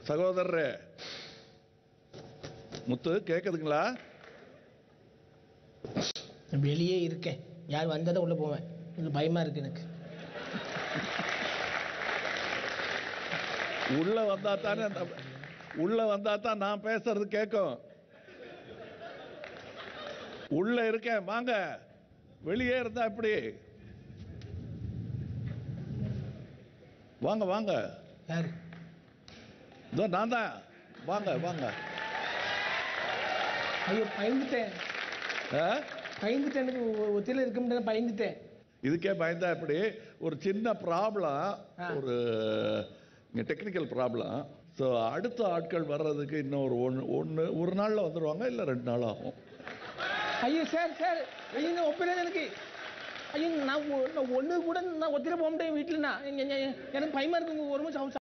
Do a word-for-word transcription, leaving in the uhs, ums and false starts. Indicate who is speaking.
Speaker 1: சகோதரரே, முத்து கேக்குதுங்களா?
Speaker 2: வெளியே இருக்கேன், யார் வந்ததை உள்ள போவேன், இது பயமா இருக்கு எனக்கு.
Speaker 1: உள்ள வந்தா தானே உள்ள வந்தா தான் நான் பேசுறது கேட்கும். உள்ள இருக்கேன், வாங்க. வெளியே இருந்தா எப்படி? வாங்க வாங்க.
Speaker 2: யாரு?
Speaker 1: இதோ நான் தான். வாங்க வாங்க.
Speaker 2: ஐயோ பயந்துட்டேன், பயந்துட்டேன், எனக்கு ஒத்தியில இருக்க முடியாது, பயந்துட்டேன்.
Speaker 1: இதுக்கே பயந்தா எப்படி? ஒரு சின்ன ப்ராப்ளம், ஒரு டெக்னிக்கல் ப்ராப்ளம். ஸோ அடுத்த ஆட்கள் வர்றதுக்கு இன்னும் ஒரு ஒன்று ஒன்று ஒரு நாளில் வந்துடுவாங்க, இல்லை ரெண்டு நாள் ஆகும்.
Speaker 2: ஐயோ சார் சார் ஐயோ நான் ஒப்பிடாது எனக்கு. ஐயோ நான் ஒன்று கூட நான் ஒத்திர போக மாட்டேன் வீட்டில். நான் எனக்கு பயமா இருக்குங்க. ஒரு நிமிஷம்